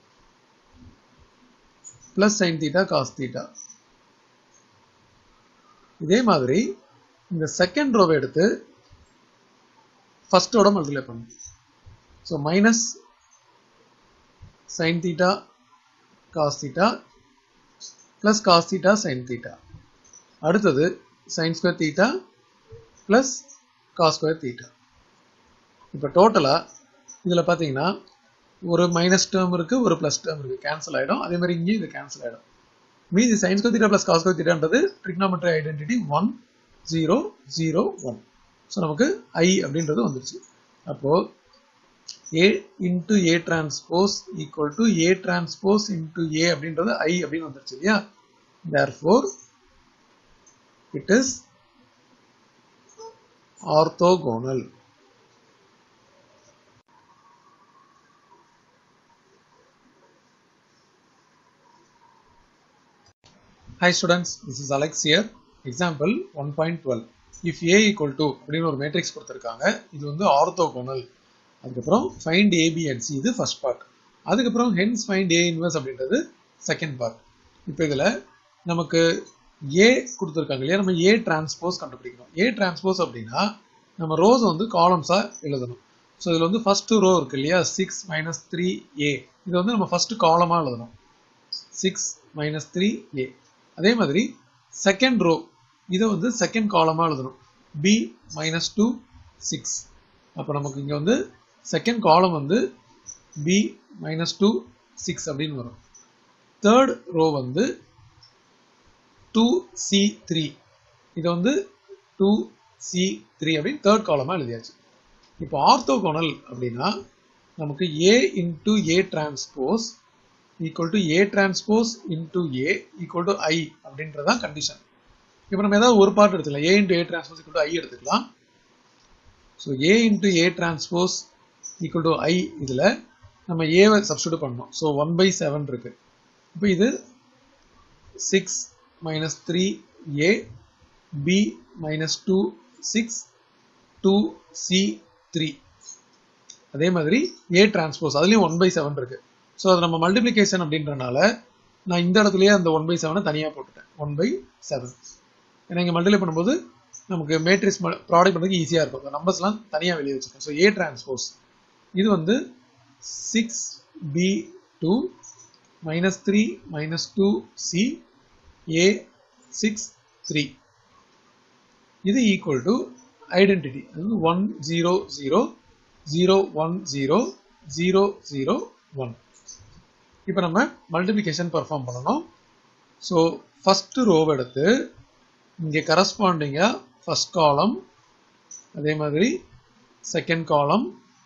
plus sine theta cos theta. இதே மாதிரி இந்த செகண்ட் ரோவை எடுத்து ஃபர்ஸ்டோட மல்டிப்ளை பண்ணும். So minus sine theta cos theta plus cos theta sine theta. அடுத்தது sine square theta plus cos square theta. இப்போ டோட்டலாக இதில் பார்த்தீங்கன்னா ஒரு மைனஸ் டேர்ம் இருக்கு, ஒரு பிளஸ் டேர்ம் இருக்கு, கேன்சல் ஆகிடும். அதே மாதிரி இங்கேயும் இது கேன்சல் ஆகிடும். மீதி sine square theta plus cos square தீட்டான்றது trigonometry identity one zero zero one. So நமக்கு ஐ அப்படின்றது வந்துருச்சு. அப்போ A into A transpose equal to A transpose into A அப்படின்றது ஐ அப்படின்னு வந்துருச்சு இல்லையா. Therefore it is orthogonal. Hi students, this is Alex here. Example one point twelve. If A equal to அப்படின்னு ஒரு மேட்ரிக்ஸ் கொடுத்திருக்காங்க, இது வந்து ஆர்த்தோகோனல். அதுக்கப்புறம் find A, B and C இது ஃபர்ஸ்ட் பார்ட். அதுக்கப்புறம் hence find A inverse அப்படின்றது second part. இப்போ இதில் நமக்கு A கொடுத்துருக்காங்க இல்லையா, நம்ம A டிரான்ஸ்போஸ் கண்டுபிடிக்கணும். A டிரான்ஸ்போஸ் அப்படின்னா நம்ம ரோஸ் வந்து காலம்ஸா எழுதணும். ஸோ இதில் வந்து ஃபர்ஸ்ட் ரோ இருக்கு இல்லையா, சிக்ஸ் மைனஸ் த்ரீ ஏ, இது வந்து நம்ம ஃபர்ஸ்ட் காலமாக எழுதணும், சிக்ஸ் மைனஸ் த்ரீ ஏ. அதே மாதிரி செகண்ட் ரோ இதை வந்து செகண்ட் காலமாக எழுதணும், பி மைனஸ் டூ சிக்ஸ். அப்போ நமக்கு இங்கே வந்து செகண்ட் காலம் வந்து பி மைனஸ் டூ சிக்ஸ் அப்படின்னு வரும். தேர்ட் ரோ வந்து டூ சி த்ரீ, இதை வந்து டூ சி த்ரீ அப்படின்னு தேர்ட் காலமாக எழுதியாச்சு. இப்போ ஆர்த்தோகோனல் அப்படின்னா நமக்கு A into A transpose equal to A transpose into A equal to I அப்படின்றதான் கண்டிஷன். இப்போ நம்ம ஏதாவது ஒரு பார்ட் எடுத்துக்கலாம், A into A transpose equal to I எடுத்துக்கலாம். So A into A transpose equal to I, இதில் நம்ம ஏவை சப்ஸ்டியூட் பண்ணணும். ஸோ ஒன் பை செவன் இருக்கு. இப்போ இது six minus three a, b minus two six, two c three. அதே மாதிரி a transpose அதுலயும் one by seven இருக்கு. ஸோ அது நம்ம மல்டிப்ளிகேஷன் அப்படின்றனால நான் இந்த இடத்துலயே அந்த one by seven தனியாக போட்டுட்டேன், one by seven. ஏன்னா இங்கே மல்டிப்ளை பண்ணும்போது நமக்கு மேட்ரிக்ஸ் ப்ராடக்ட் பண்ணுறதுக்கு ஈஸியாக இருக்கும். நம்பர்ஸ்லாம் தனியாக வெளியே வச்சுக்கேன். ஸோ a transpose இது வந்து six B two minus three minus two c A six three. இது equal to identity. one zero zero zero one zero zero zero one. இப்போ நம்ம multiplication perform பண்ணணும். So first row எடுத்து இங்கே corresponding first column, அதே மாதிரி second column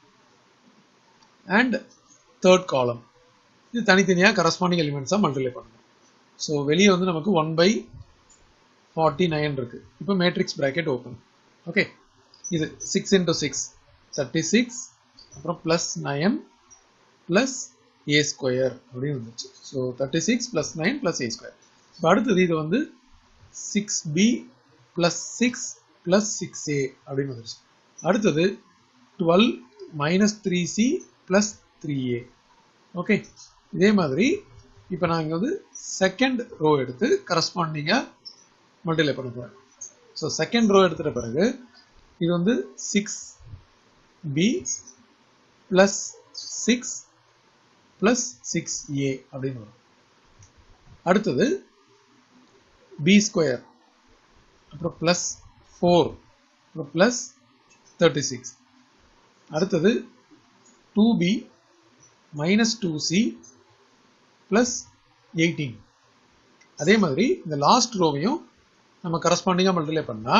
and third column. இது தனித்தனியாக corresponding elements multiply பண்ணணும். ஸோ வெளியே வந்து நமக்கு ஒன் பை ஃபார்ட்டி நைன் இருக்கு. இப்போ மேட்ரிக்ஸ் ப்ராக்கெட் ஓப்பன். ஓகே, இது six into six thirty six, அப்புறம் plus nine plus A square அப்படின்னு வந்துச்சு. So thirty six plus nine plus A square. இப்போ அடுத்தது இது வந்து six B plus six plus six A அப்படின்னு வந்துச்சு. அடுத்தது twelve minus three C plus three A. Okay, இதே மாதிரி இப்போ நான் இங்கே வந்து செகண்ட் ரோ எடுத்து கரஸ்பாண்டிங்காக மல்டிப்ளை பண்ண போகிறேன். ஸோ செகண்ட் ரோ எடுத்துட்ட பிறகு இது வந்து six B plus six plus six A அப்படின்னு வரும். அடுத்தது பி ஸ்கொயர், அப்புறம் ப்ளஸ் ஃபோர், அப்புறம் ப்ளஸ் தேர்ட்டி சிக்ஸ். அடுத்தது two B minus two C plus eighteen. அதே மாதிரி இந்த லாஸ்ட் ரோவையும் நம்ம கரஸ்பாண்டிங்காக மல்டிப்ளை பண்ணா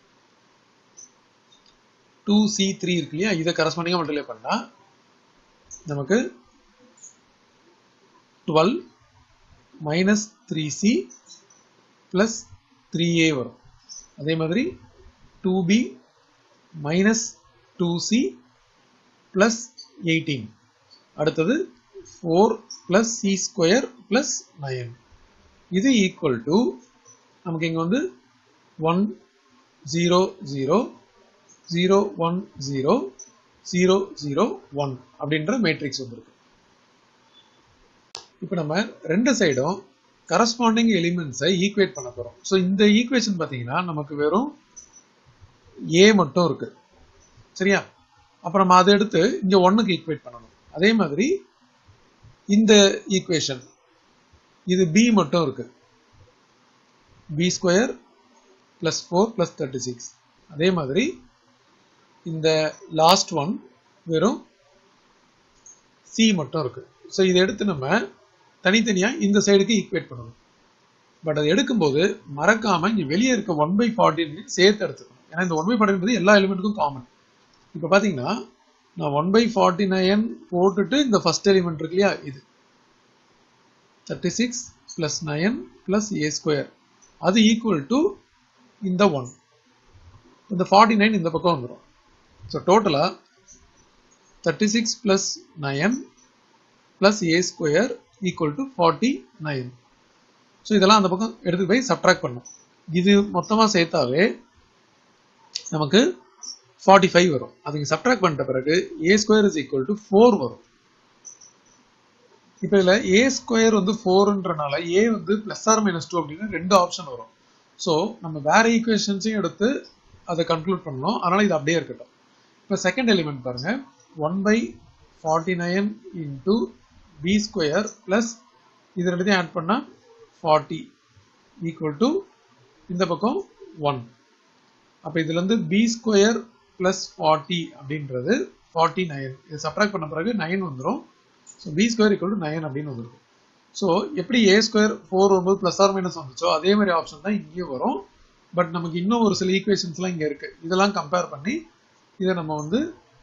டூ சி த்ரீ இருக்கு இல்லையா, இதை கரஸ்பாண்டிங்காக மல்டிப்ளை பண்ணா நமக்கு twelve minus three C plus three A வரும். அதே மாதிரி two B minus two C plus eighteen. அடுத்தது four plus C square plus nine. இது ஈக்குவல் டு நமக்கு இங்கே வந்து one zero zero zero one zero zero zero one அப்படின்ற matrix வந்துருக்கு. இப்போ நம்ம ரெண்டு சைடும் கரஸ்பாண்டிங் எலிமெண்ட்ஸை ஈக்குவேட் பண்ண போகிறோம். ஸோ இந்த ஈக்குவேஷன் பார்த்தீங்கன்னா நமக்கு வெறும் ஏ மட்டும் இருக்கு, சரியா? அப்புறம் நம்ம அதை எடுத்து இங்கே ஒன்னுக்கு ஈக்குவேட் பண்ணணும். அதே மாதிரி இந்த ஈக்குவேஷன் இது b மட்டும் இருக்கு, b square plus four plus thirty six. அதே மாதிரி இந்த லாஸ்ட் ஒன் வெறும் c மட்டும் இருக்கு. ஸோ இதை எடுத்து நம்ம தனித்தனியாக இந்த சைடுக்கு ஈக்குவேட் பண்ணணும். பட் அதை எடுக்கும்போது மறக்காம இங்கே வெளியே இருக்க ஒன் பை ஃபார்ட்டின் சேர்த்து எடுத்துக்கணும். ஏன்னா இந்த ஒன் பை ஃபார்ட்டின்றது எல்லா எலிமெண்ட்டுக்கும் காமன். இப்போ பார்த்தீங்கன்னா நான் ஒன் பை ஃபார்ட்டி நைன் போட்டுட்டு இந்த ஃபர்ஸ்ட் எலிமெண்ட் இருக்கு இல்லையா, இது thirty six plus nine plus A square, அது ஈக்குவல் டு இந்த ஒன். இந்த ஃபார்ட்டி நைன் இந்த பக்கம் வந்துடும். ஸோ டோட்டலாக thirty six plus nine plus A square equal to forty nine. So இதெல்லாம் அந்த பக்கம் எடுத்து போய் சப்ட்ராக்ட் பண்ணும். இது மொத்தமாக சேர்த்தாவே நமக்கு ஃபார்ட்டி ஃபைவ் வரும். அதுக்கு சப்ட்ராக்ட் பண்ணிட்ட பிறகு A square is equal to four வரும். இப்போ இதில் ஏ ஸ்கொயர் வந்து ஃபோர்ன்றனால ஏ வந்து பிளஸ் ஆர் மைனஸ் டூ அப்படின்னு ரெண்டு ஆப்ஷன் வரும். ஸோ நம்ம வேற ஈக்குவேஷன்ஸையும் எடுத்து அதை கன்க்ளூட் பண்ணணும். அதனால இது அப்படியே இருக்கட்டும். இப்போ செகண்ட் எலிமெண்ட் பாருங்க, one by forty nine into B square plus இது ரெண்டுத்தையும் ஆட் பண்ணால் ஃபார்ட்டி ஈக்குவல் டு இந்த பக்கம் ஒன். அப்போ இதுல இருந்து பி ஸ்கொயர் பிளஸ் ஃபார்ட்டி அப்படின்றது ஃபார்ட்டி நைன். இது சப்ராக்ட் பண்ண பிறகு நைன் வந்துடும். So B square equal to nine அப்படின்னு வந்துருக்கும். ஸோ எப்படி ஏ ஸ்கொயர் ஃபோர் வரும்போது பிளஸ் ஆர் மைனஸ் வந்துச்சோ அதே மாதிரி ஆப்ஷன் தான் இங்கேயும் வரும். பட் நமக்கு இன்னும் ஒரு சில ஈக்குவேஷன்ஸ்லாம் இங்கே இருக்கு. இதெல்லாம் கம்பேர் பண்ணி இதை நம்ம வந்து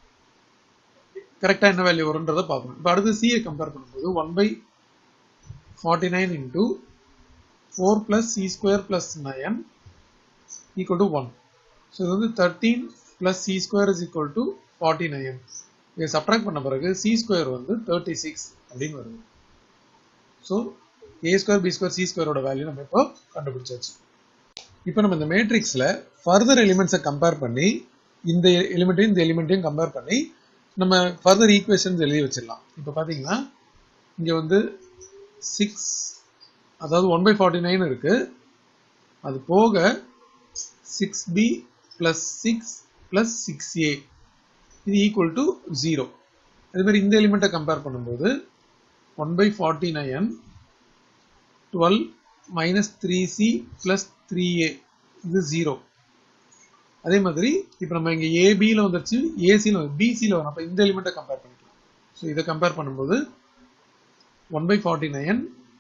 கரெக்டாக என்ன வேல்யூ வரும்ன்றதை பார்க்கணும். இப்போ அடுத்து சியை கம்பேர் பண்ணும்போது one by forty nine into four plus C square plus nine equal to one. So இது வந்து thirteen plus C square is equal to forty nine. இதை சப்ராக்ட் பண்ண பிறகு சி ஸ்கொயர் வந்து தேர்ட்டி சிக்ஸ் அப்படின்னு வருது. So A square B square C ஸ்கொயரோட value நம்ம இப்போ கண்டுபிடிச்சாச்சு. இப்போ நம்ம இந்த மேட்ரிக்ஸில் ஃபர்தர் எலிமெண்ட்ஸை கம்பேர் பண்ணி இந்த எலிமெண்ட்டையும் இந்த எலிமெண்ட்டையும் கம்பேர் பண்ணி நம்ம ஃபர்தர் ஈக்குவேஷன்ஸ் எழுதி வச்சிடலாம். இப்போ பார்த்தீங்கன்னா இங்கே வந்து சிக்ஸ், அதாவது ஒன் பை ஃபார்ட்டி நைன் இருக்கு. அது போக six B plus six plus six A இது ஈக்குவல் டு ஜீரோ. அதே மாதிரி இந்த எலிமெண்ட்டை கம்பேர் பண்ணும்போது one by forty nine twelve minus three C plus three A இது ஜீரோ. அதே மாதிரி இப்போ நம்ம இங்கே ஏபியில் வந்துருச்சு, ஏசியில் வந்து பிசியில் வரும். அப்போ இந்த எலிமெண்ட்டை கம்பேர் பண்ணிக்கலாம். ஸோ இதை கம்பேர் பண்ணும்போது one by forty nine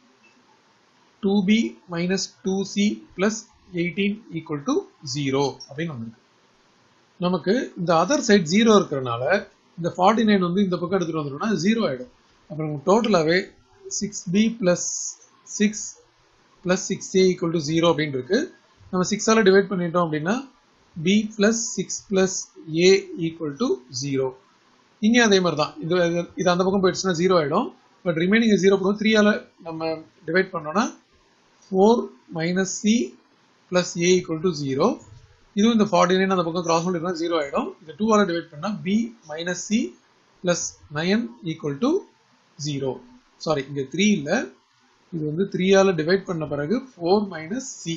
two B minus two C plus eighteen equal to zero அப்படின்னு வந்துருக்கு. நமக்கு இந்த அதர் சைட் ஜீரோ இருக்கிறனால இந்த ஃபார்ட்டி நைன் வந்து இந்த பக்கம் எடுத்துகிட்டு வந்துட்டோம்னா ஜீரோ ஆகிடும். அப்புறம் நமக்கு டோட்டலாகவே six B plus six plus six A equal to zero அப்படின்னு இருக்கு. நம்ம சிக்ஸால் டிவைட் பண்ணிட்டோம் அப்படின்னா b plus six plus a equal to zero. இங்கே அதே மாதிரி தான். இது இது அந்த பக்கம் போயிடுச்சுன்னா ஜீரோ ஆகிடும். பட் ரிமைனிங் ஜீரோ போடும். த்ரீயால் நம்ம டிவைட் பண்ணோன்னா four minus C plus A equal to zero. இதுவும் இந்த ஃபார்ட்டி நைன் அந்த பக்கம் கிராஸ் பண்ணிட்டோம்னா ஜீரோ ஆகிடும். இது டூவால் டிவைட் பண்ணால் B minus C plus nine equal to zero. Sorry, இங்கே த்ரீ இல்லை, இது வந்து த்ரீயால் டிவைட் பண்ண பிறகு four minus C.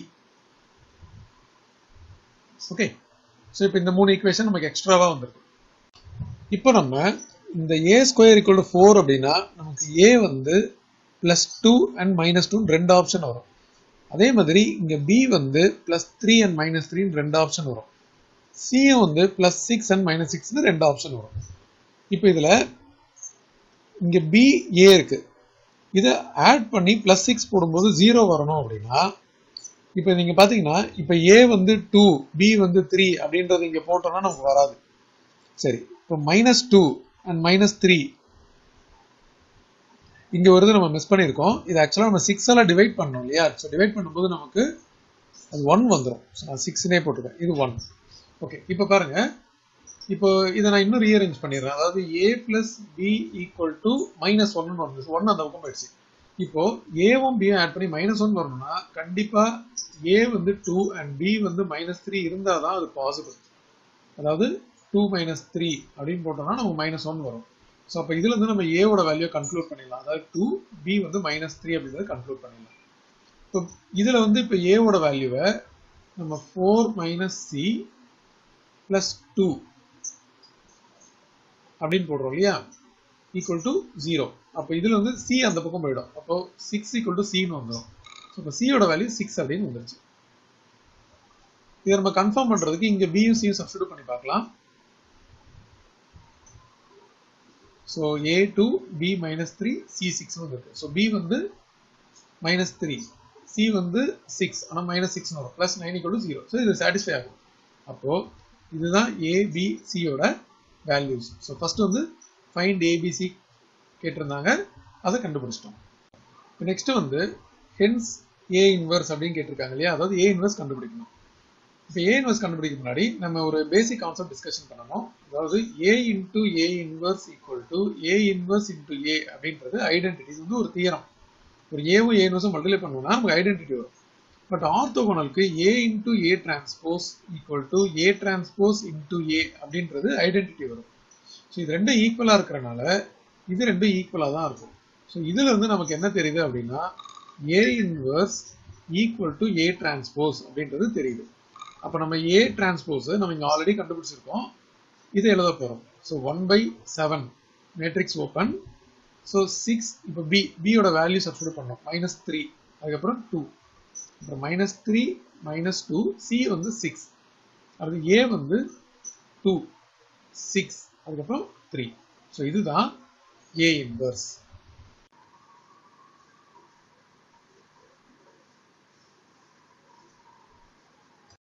Okay, so இப்போ இந்த மூணு ஈக்குவேஷன் நமக்கு எக்ஸ்ட்ராவாக வந்துருக்கு. இப்போ நம்ம இந்த A square equal to four அப்படின்னா நமக்கு ஏ வந்து பிளஸ் டூ அண்ட் மைனஸ் டூன்னு ரெண்டு ஆப்ஷன் வரும். அதே மாதிரி இங்கே பி வந்து பிளஸ் த்ரீ அண்ட் மைனஸ் த்ரீன்னு ரெண்டு ஆப்ஷன் வரும். சியும் வந்து பிளஸ் சிக்ஸ் அண்ட் மைனஸ் சிக்ஸ்னு ரெண்டு ஆப்ஷன் வரும். இப்போ இதில் இங்கே பி ஏ இருக்கு, இதை ஆட் பண்ணி பிளஸ் சிக்ஸ் போடும்போது ஜீரோ வரணும் அப்படின்னா இப்போ நீங்க பாத்தீங்கன்னா இப்போ ஏ வந்து டூ பி வந்து த்ரீ அப்படின்றது இங்க போட்டோம்னா நமக்கு வராது. சரி, இப்போ minus two and minus three இங்க வருது, நம்ம மிஸ் பண்ணியிருக்கோம். இது ஆக்சுவலாக நம்ம சிக்ஸால டிவைட் பண்ணோம் இல்லையா? ஸோ டிவைட் பண்ணும்போது நமக்கு அது ஒன் வந்துடும். ஸோ நான் சிக்ஸ்னே போட்டுருக்கேன், இது ஒன். ஓகே, இப்போ பாருங்க, இப்போ இதை நான் இன்னும் ரீஅரேஞ்ச் பண்ணிடுறேன். அதாவது A plus B equal to minus ஒன்னு வந்து ஒன் அந்த பக்கம் போயிடுச்சு. இப்போ ஏவும் பியும் ஆட் பண்ணி மைனஸ் ஒன் வரணும்னா கண்டிப்பா ஏ வந்து டூ அண்ட் பி வந்து மைனஸ் த்ரீ இருந்தால் தான் அது பாசிபிள். அதாவது டூ மைனஸ் த்ரீ அப்படின்னு போட்டோம்னா நமக்கு மைனஸ் ஒன் வரும். ஸோ அப்போ இதுல இருந்து நம்ம ஏவோட வேல்யூ கன்க்ளூட் பண்ணிடலாம். அதாவது டூ, பி வந்து மைனஸ் த்ரீ அப்படின்றத கன்க்ளூட் பண்ணிடலாம். இப்போ இதுல வந்து இப்போ ஏவோட வேல்யூவை நம்ம four minus C plus two அப்படின்னு போடுறோம் இல்லையா? Equal to zero. அப்போ இதுல வந்து சி அந்த பக்கம் போயிடும். அப்போ சிக்ஸ் ஈக்குவல் டு சின்னு வந்துடும். இப்போ சியோட வேல்யூ சிக்ஸ் அப்படின்னு வந்துருச்சு. இதை நம்ம கன்ஃபார்ம் பண்றதுக்கு இங்க பியும் சியும் சப்ஸ்டிட்யூட் பண்ணி பார்க்கலாம். So A two B minus three C six இருக்கு. ஸோ பி வந்து மைனஸ் த்ரீ, சி வந்து சிக்ஸ், ஆனால் மைனஸ் சிக்ஸ் வரும். Plus nine equal to zero. So இது சாட்டிஸ்ஃபை ஆகும். அப்போ இதுதான் ஏபிசியோட வேல்யூஸ். ஸோ ஃபர்ஸ்ட் வந்து ஃபைண்ட் ஏபிசி கேட்டிருந்தாங்க, அதை கண்டுபிடிச்சிட்டோம். நெக்ஸ்ட் வந்து ஹென்ஸ் ஏ இன்வர்ஸ் அப்படின்னு கேட்டிருக்காங்க இல்லையா? அதாவது ஏ இன்வர்ஸ் கண்டுபிடிக்கணும். இப்போ ஏ இன்வர்ஸ் கண்டுபிடிக்க முன்னாடி நம்ம ஒரு பேசிக் கான்செப்ட் டிஸ்கஷன் பண்ணணும். அதாவது A into A inverse equal to A inverse into A அப்படின்றது ஐடென்டிட்டி. இது வந்து ஒரு தியரம். ஒரு ஏவும் ஏ இன்வர்ஸும் மல்டிப்ளை பண்ணோம்னா நமக்கு ஐடென்டிட்டி வரும். பட் ஆர்த்தோகோனலுக்கு A into A transpose equal to A transpose into A அப்படின்றது ஐடென்டிட்டி வரும். ஸோ இது ரெண்டும் ஈக்குவலாக இருக்கிறனால இது ரெண்டும் ஈக்குவலாக தான் இருக்கும். ஸோ இதுல இருந்து நமக்கு என்ன தெரியுது அப்படின்னா A inverse equal to A transpose அப்படின்றது தெரியுது. அப்போ நம்ம ஏ டிரான்ஸ்போஸ் நம்ம இங்கே ஆல்ரெடி கண்டுபிடிச்சிருக்கோம், இதை எழுத போகிறோம். So one by seven matrix open. So six இப்போ பி பியோட வேல்யூ சப்ஸ்டியூட் பண்ணோம், மைனஸ் த்ரீ, அதுக்கப்புறம் டூ, அப்புறம் minus three minus two, C வந்து சிக்ஸ், அது ஏ வந்து டூ, சிக்ஸ், அதுக்கப்புறம் த்ரீ. ஸோ இதுதான் ஏ இன்வர்ஸ்.